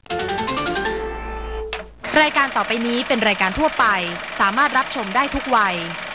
รายการต่อไปนี้เป็นรายการทั่วไปสามารถรับชมได้ทุกวัย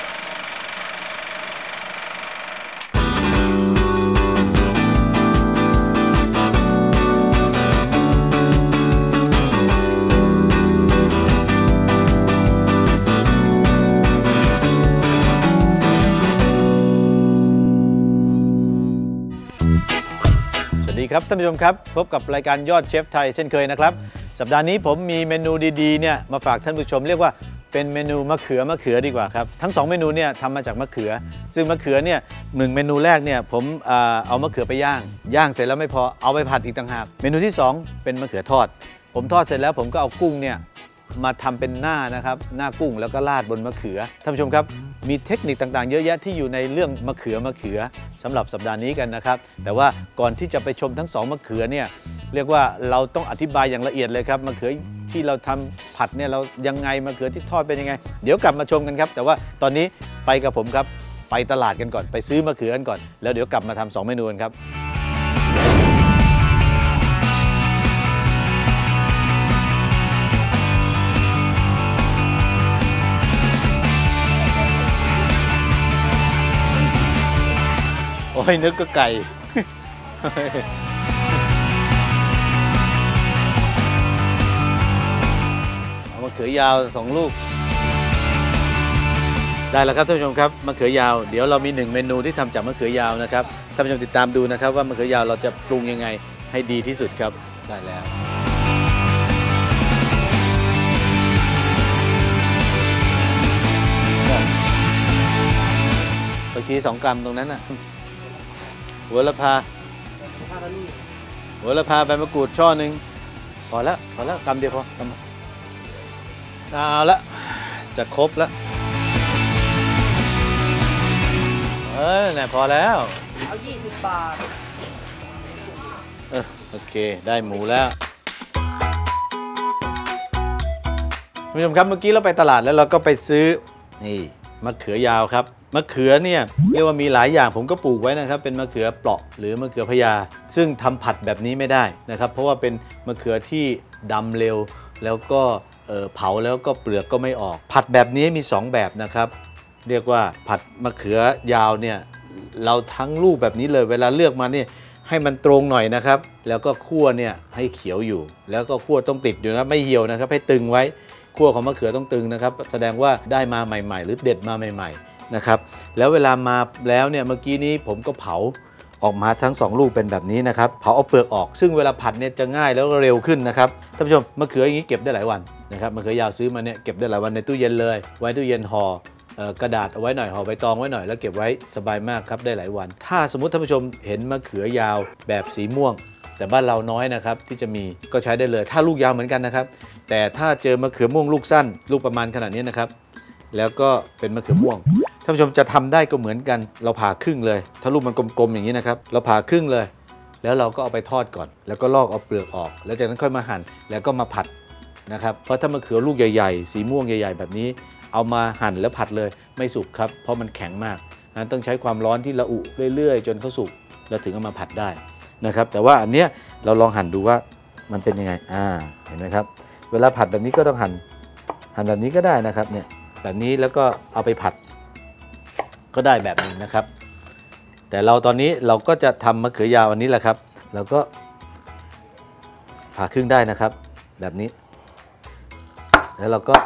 สวัสดีครับท่านผู้ชมครับพบกับรายการยอดเชฟไทยเช่นเคยนะครับสัปดาห์นี้ผมมีเมนูดีๆเนี่ยมาฝากท่านผู้ชมเรียกว่าเป็นเมนูมะเขือดีกว่าครับทั้ง2เมนูเนี่ยทำมาจากมะเขือซึ่งมะเขือเนี่ย1เมนูแรกเนี่ยผมเอามะเขือไปย่างเสร็จแล้วไม่พอเอาไปผัดอีกต่างหากเมนูที่2เป็นมะเขือทอดผมทอดเสร็จแล้วผมก็เอากุ้งเนี่ยมาทำเป็นหน้านะครับหน้ากุ้งแล้วก็ราดบนมะเขือท่านผู้ชมครับมีเทคนิคต่างๆเยอะแยะที่อยู่ในเรื่องมะเขือสำหรับสัปดาห์นี้กันนะครับแต่ว่าก่อนที่จะไปชมทั้ง2มะเขือเนี่ยเรียกว่าเราต้องอธิบายอย่างละเอียดเลยครับมะเขือที่เราทำผัดเนี่ยเรายังไงมะเขือที่ทอดเป็นยังไงเดี๋ยวกลับมาชมกันครับแต่ว่าตอนนี้ไปกับผมครับไปตลาดกันก่อนไปซื้อมะเขือกันก่อนแล้วเดี๋ยวกลับมาทำ2เมนูกันครับโอ้ยนึกก็ไก่เอามะเขือยาว2ลูกได้แล้วครับท่านผู้ชมครับมะเขือยาวเดี๋ยวเรามี1เมนูที่ทำจากมะเขือยาวนะครับท่านผู้ชมติดตามดูนะครับว่ามะเขือยาวเราจะปรุงยังไงให้ดีที่สุดครับได้แล้วผักชี2 กรัมตรงนั้นน่ะหัวละพาใบมะกรูดช่อหนึ่งพอแล้วกำเดียวพอกำเอาละจะครบแล้วเนี่ยพอแล้วเอา20 บาทโอเคได้หมูแล้วคุณผู้ชมครับเมื่อกี้เราไปตลาดแล้วเราก็ไปซื้อนี่มะเขือยาวครับมะเขือเนี่ยเรียกว่ามีหลายอย่างผมก็ปลูกไว้นะครับเป็นมะเขือเปราะหรือมะเขือพญาซึ่งทำผัดแบบนี้ไม่ได้นะครับเพราะว่าเป็นมะเขือที่ดำเร็วแล้วก็เผาแล้วก็เปลือกก็ไม่ออกผัดแบบนี้มี2แบบนะครับเรียกว่าผัดมะเขือยาวเนี่ยเราทั้งลูกแบบนี้เลยเวลาเลือกมาเนี่ยให้มันตรงหน่อยนะครับแล้วก็คั่วเนี่ยให้เขียวอยู่แล้วก็คั่วต้องติดอยู่นะไม่เหี่ยวนะครับให้ตึงไว้คั่วของมะเขือต้องตึงนะครับแสดงว่าได้มาใหม่ๆหรือเด็ดมาใหม่ๆนะครับแล้วเวลามาแล้วเนี่ยเมื่อกี้นี้ผมก็เผาออกมาทั้ง2ลูกเป็นแบบนี้นะครับเผาเอาเปลือกออกซึ่งเวลาผัดเนี่ยจะง่ายแล้วก็เร็วขึ้นนะครับท่านผู้ชมมะเขืออย่างนี้เก็บได้หลายวันนะครับมะเขือยาวซื้อมาเนี่ยเก็บได้หลายวันในตู้เย็นเลยไว้ตู้เย็นห่อกระดาษเอาไว้หน่อยห่อใบตองไว้หน่อยแล้วเก็บไว้สบายมากครับได้หลายวันถ้าสมมุติท่านผู้ชมเห็นมะเขือยาวแบบสีม่วงแต่บ้านเราน้อยนะครับที่จะมีก็ใช้ได้เลยถ้าลูกยาวเหมือนกันนะครับแต่ถ้าเจอมะเขือม่วงลูกสั้นลูกประมาณขนาดนี้นะครับแล้วก็เป็นมะเขือม่วงท่านผู้ชมจะทำได้ก็เหมือนกันเราผ่าครึ่งเลยถ้าลูกมันกลมๆอย่างนี้นะครับเราผ่าครึ่งเลยแล้วเราก็เอาไปทอดก่อนแล้วก็ลอกเอาเปลือกออกแล้วจากนั้นค่อยมาหั่นแล้วก็มาผัดนะครับเพราะถ้ามะเขือลูกใหญ่ๆสีม่วงใหญ่ๆแบบนี้เอามาหั่นแล้วผัดเลยไม่สุกครับเพราะมันแข็งมากนั้นต้องใช้ความร้อนที่ระอุเรื่อยๆจนเขาสุกแล้วถึงเอามาผัดได้นะครับแต่ว่าอันเนี้ยเราลองหั่นดูว่ามันเป็นยังไงเห็นไหมครับเวลาผัดแบบนี้ก็ต้องหั่นแบบนี้ก็ได้นะครับเนี่ยแบบนี้แล้วก็เอาไปผัดก็ได้แบบนึงนะครับแต่เราตอนนี้เราก็จะทำมะเขือยาวอันนี้แหละครับเราก็ผ่าครึ่งได้นะครับแบบนี้แล้วเราก็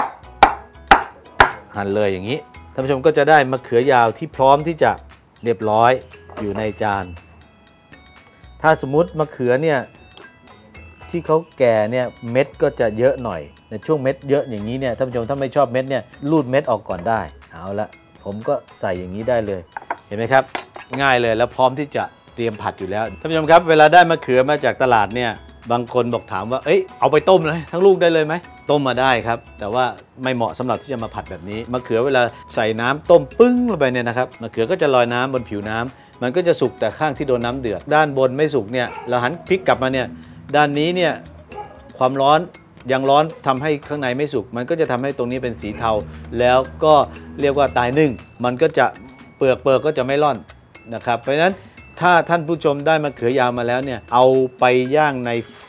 หั่นเลยอย่างนี้ท่านผู้ชมก็จะได้มะเขือยาวที่พร้อมที่จะเรียบร้อยอยู่ในจานถ้าสมมุติมะเขือเนี่ยที่เขาแก่เนี่ยเม็ดก็จะเยอะหน่อยในช่วงเม็ดเยอะอย่างนี้เนี่ยท่านผู้ชมถ้าไม่ชอบเม็ดเนี่ยรูดเม็ดออกก่อนได้เอาละผมก็ใส่อย่างนี้ได้เลยเห็นไหมครับง่ายเลยแล้วพร้อมที่จะเตรียมผัดอยู่แล้วท่านผู้ชมครับเวลาได้มะเขือมาจากตลาดเนี่ยบางคนบอกถามว่าเอาไปต้มเลยทั้งลูกได้เลยไหมต้มมาได้ครับแต่ว่าไม่เหมาะสำหรับที่จะมาผัดแบบนี้มะเขือเวลาใส่น้ำต้มปึ้งลงไปเนี่ยนะครับมะเขือก็จะลอยน้ำบนผิวน้ำมันก็จะสุกแต่ข้างที่โดนน้ำเดือดด้านบนไม่สุกเนี่ยเราหันพลิกกลับมาเนี่ยด้านนี้เนี่ยความร้อนยังร้อนทำให้ข้างในไม่สุกมันก็จะทำให้ตรงนี้เป็นสีเทาแล้วก็เรียกว่าตายนึ่งมันก็จะเปลือกก็จะไม่ร่อนนะครับเพราะฉะนั้นถ้าท่านผู้ชมได้มะเขือยาวมาแล้วเนี่ยเอาไปย่างใน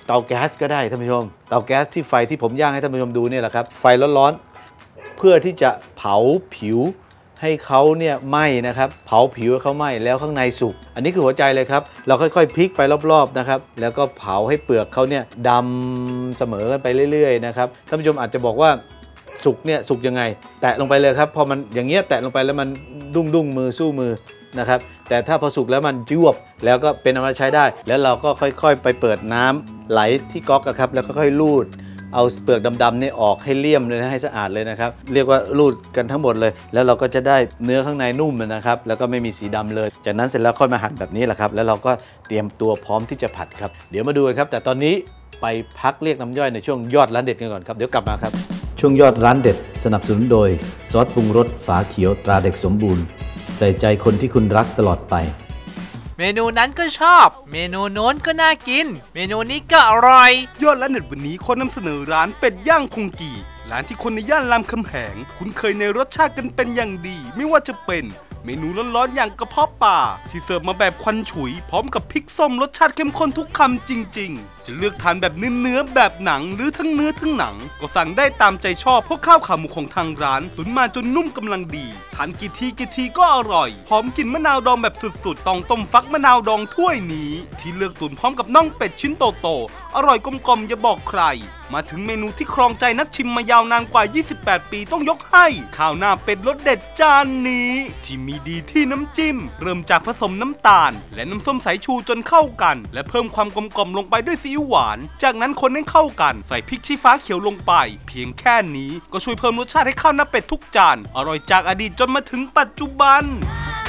เตาแก๊สก็ได้ท่านผู้ชมเตาแก๊สที่ไฟที่ผมย่างให้ท่านผู้ชมดูเนี่ยแหละครับไฟร้อนๆเพื่อที่จะเผาผิวให้เขาเนี่ยไหม้นะครับเผาผิวให้เขาไหม้แล้วข้างในสุกอันนี้คือหัวใจเลยครับเราค่อยๆพลิกไปรอบๆนะครับแล้วก็เผาให้เปลือกเขาเนี่ยดำเสมอกันไปเรื่อยๆนะครับท่านผู้ชมอาจจะบอกว่าสุกเนี่ยสุกยังไงแตะลงไปเลยครับพอมันอย่างเงี้ยแตะลงไปแล้วมันดุ้งมือสู้มือนะครับแต่ถ้าพอสุกแล้วมันยวบแล้วก็เป็นเอามาใช้ได้แล้วเราก็ค่อยๆไปเปิดน้ำไหลที่ก๊อกครับแล้วก็ค่อยๆลูดเอาเปลือกดำๆนี่ออกให้เลี่ยมเลยนะให้สะอาดเลยนะครับเรียกว่าลูดกันทั้งหมดเลยแล้วเราก็จะได้เนื้อข้างในนุ่มนะครับแล้วก็ไม่มีสีดำเลยจากนั้นเสร็จแล้วค่อยมาหั่นแบบนี้แหละครับแล้วเราก็เตรียมตัวพร้อมที่จะผัดครับเดี๋ยวมาดูกันครับแต่ตอนนี้ไปพักเรียกน้ำย่อยในช่วงยอดร้านเด็ดกันก่อนครับเดี๋ยวกลับมาครับช่วงยอดร้านเด็ดสนับสนุนโดยซอสปรุงรสฝาเขียวตราเด็กสมบูรณ์ใส่ใจคนที่คุณรักตลอดไปเมนูนั้นก็ชอบเมนูโน้นก็น่ากินเมนูนี้ก็อร่อยยอดร้านเด็ดวันนี้ขอนำเสนอร้านเป็ดย่างคงกีร้านที่คนในย่านรามคำแหงคุ้นเคยในรสชาติกันเป็นอย่างดีไม่ว่าจะเป็นเมนูร้อนๆอย่างกระเพาะปลาที่เสิร์ฟมาแบบควันฉุยพร้อมกับพริกส้มรสชาติเข้มข้นทุกคำจริงๆจะเลือกทานแบบเนื้อแบบหนังหรือทั้งเนื้อทั้งหนังก็สั่งได้ตามใจชอบเพราะข้าวขาหมูของทางร้านตุ๋นมาจนนุ่มกำลังดีทานกี่ทีก็อร่อยหอมกลิ่นมะนาวดองแบบสุดๆต้องต้มฟักมะนาวดองถ้วยนี้ที่เลือกตุ๋นพร้อมกับน่องเป็ดชิ้นโตๆอร่อยกลมๆอย่าบอกใครมาถึงเมนูที่ครองใจนักชิมมายาวนานกว่า28ปีต้องยกให้ข้าวหน้าเป็ดรสเด็ดจานนี้ที่มีดีที่น้ำจิ้มเริ่มจากผสมน้ำตาลและน้ำส้มสายชูจนเข้ากันและเพิ่มความกลมๆลงไปด้วยซีอิ๊วหวานจากนั้นคนให้เข้ากันใส่พริกชี้ฟ้าเขียวลงไปเพียงแค่นี้ก็ช่วยเพิ่มรสชาติให้ข้าวหน้าเป็ดทุกจานอร่อยจากอดีตจนมาถึงปัจจุบัน